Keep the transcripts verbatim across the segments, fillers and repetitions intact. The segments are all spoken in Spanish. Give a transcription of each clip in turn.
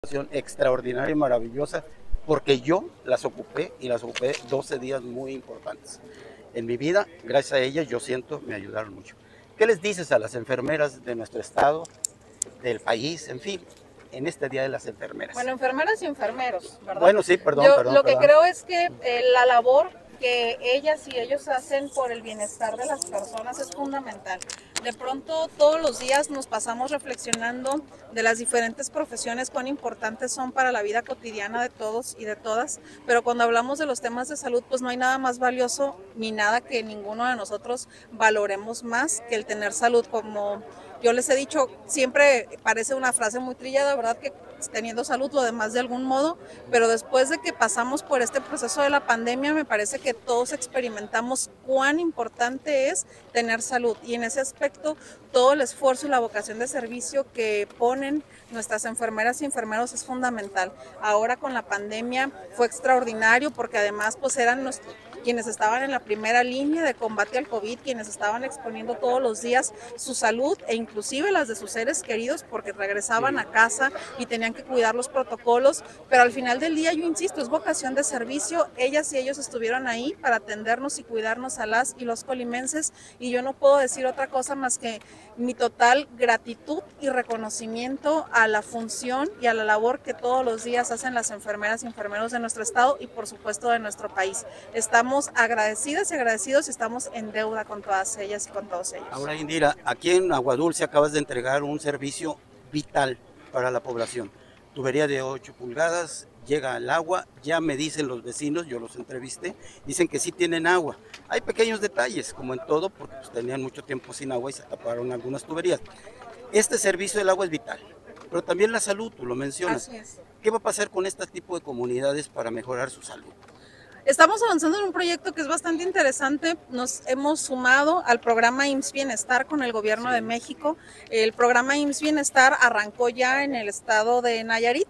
Extraordinaria y maravillosa, porque yo las ocupé y las ocupé doce días muy importantes en mi vida. Gracias a ellas yo siento me ayudaron mucho. ¿Qué les dices a las enfermeras de nuestro estado, del país, en fin, en este día de las enfermeras? Bueno, enfermeras y enfermeros, ¿verdad? Bueno, sí, perdón, yo perdón. Lo que perdón. creo es que eh, la labor que ellas y ellos hacen por el bienestar de las personas es fundamental. De pronto todos los días nos pasamos reflexionando de las diferentes profesiones, cuán importantes son para la vida cotidiana de todos y de todas, pero cuando hablamos de los temas de salud, pues no hay nada más valioso ni nada que ninguno de nosotros valoremos más que el tener salud. Como yo les he dicho, siempre parece una frase muy trillada, ¿verdad? Que teniendo salud lo demás de algún modo, pero después de que pasamos por este proceso de la pandemia, me parece que todos experimentamos cuán importante es tener salud, y en ese aspecto todo el esfuerzo y la vocación de servicio que ponen nuestras enfermeras y enfermeros es fundamental. Ahora con la pandemia fue extraordinario porque además pues eran nuestros, quienes estaban en la primera línea de combate al COVID, quienes estaban exponiendo todos los días su salud e inclusive las de sus seres queridos, porque regresaban a casa y tenían que cuidar los protocolos, pero al final del día, yo insisto, es vocación de servicio. Ellas y ellos estuvieron ahí para atendernos y cuidarnos a las y los colimenses, y yo no puedo decir otra cosa más que mi total gratitud y reconocimiento a la función y a la labor que todos los días hacen las enfermeras y enfermeros de nuestro estado y por supuesto de nuestro país. Estamos agradecidas y agradecidos y estamos en deuda con todas ellas y con todos ellos. Ahora, Indira, aquí en Agua Dulce acabas de entregar un servicio vital para la población. Tubería de ocho pulgadas, llega el agua, ya me dicen los vecinos, yo los entrevisté, dicen que sí tienen agua. Hay pequeños detalles, como en todo, porque pues, tenían mucho tiempo sin agua y se taparon algunas tuberías. Este servicio del agua es vital, pero también la salud, tú lo mencionas. Así es. ¿Qué va a pasar con este tipo de comunidades para mejorar su salud? Estamos avanzando en un proyecto que es bastante interesante. Nos hemos sumado al programa I M S S Bienestar con el gobierno sí. de México. El programa I M S S Bienestar arrancó ya en el estado de Nayarit.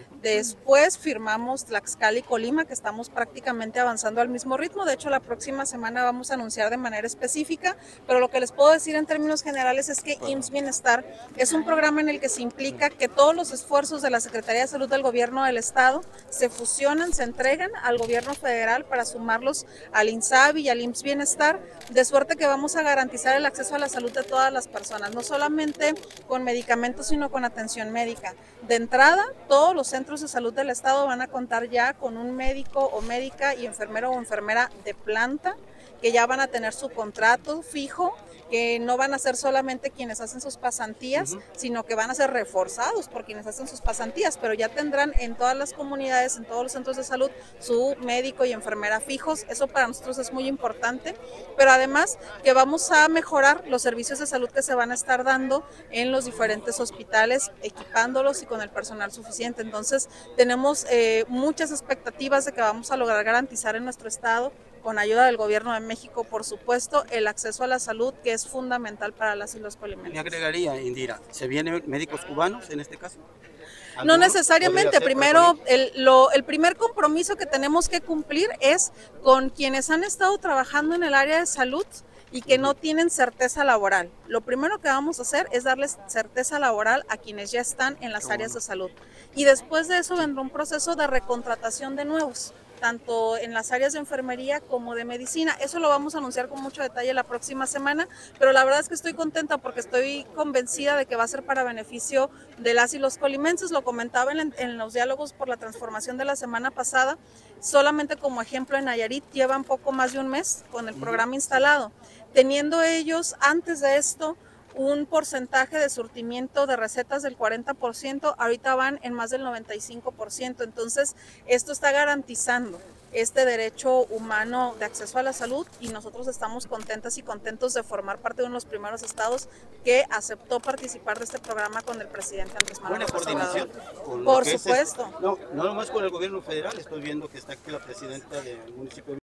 Después firmamos Tlaxcala y Colima, que estamos prácticamente avanzando al mismo ritmo. De hecho, la próxima semana vamos a anunciar de manera específica, pero lo que les puedo decir en términos generales es que I M S S Bienestar es un programa en el que se implica que todos los esfuerzos de la Secretaría de Salud del Gobierno del Estado se fusionan, se entregan al Gobierno Federal para sumarlos al INSABI y al I M S S Bienestar, de suerte que vamos a garantizar el acceso a la salud de todas las personas, no solamente con medicamentos, sino con atención médica. De entrada, todos los centros de salud del estado van a contar ya con un médico o médica y enfermero o enfermera de planta, que ya van a tener su contrato fijo, que no van a ser solamente quienes hacen sus pasantías, uh-huh. sino que van a ser reforzados por quienes hacen sus pasantías, pero ya tendrán en todas las comunidades, en todos los centros de salud, su médico y enfermera fijos. Eso para nosotros es muy importante, pero además que vamos a mejorar los servicios de salud que se van a estar dando en los diferentes hospitales, equipándolos y con el personal suficiente. Entonces tenemos eh, muchas expectativas de que vamos a lograr garantizar en nuestro estado, con ayuda del gobierno de México, por supuesto, el acceso a la salud, que es fundamental para las y los colimenses. Me agregaría, Indira, ¿se vienen médicos cubanos en este caso? No necesariamente. Primero, el, lo, el primer compromiso que tenemos que cumplir es con quienes han estado trabajando en el área de salud y que no tienen certeza laboral. Lo primero que vamos a hacer es darles certeza laboral a quienes ya están en las áreas de salud. Y después de eso vendrá un proceso de recontratación de nuevos, tanto en las áreas de enfermería como de medicina. Eso lo vamos a anunciar con mucho detalle la próxima semana, pero la verdad es que estoy contenta porque estoy convencida de que va a ser para beneficio de las y los colimenses. Lo comentaba en, en los diálogos por la transformación de la semana pasada. Solamente como ejemplo, en Nayarit llevan poco más de un mes con el programa instalado, teniendo ellos antes de esto un porcentaje de surtimiento de recetas del cuarenta por ciento, ahorita van en más del noventa y cinco por ciento. Entonces, esto está garantizando este derecho humano de acceso a la salud, y nosotros estamos contentas y contentos de formar parte de uno de los primeros estados que aceptó participar de este programa con el presidente Andrés Manuel López Obrador. Por supuesto. No, no nomás con el gobierno federal, estoy viendo que está aquí la presidenta del municipio.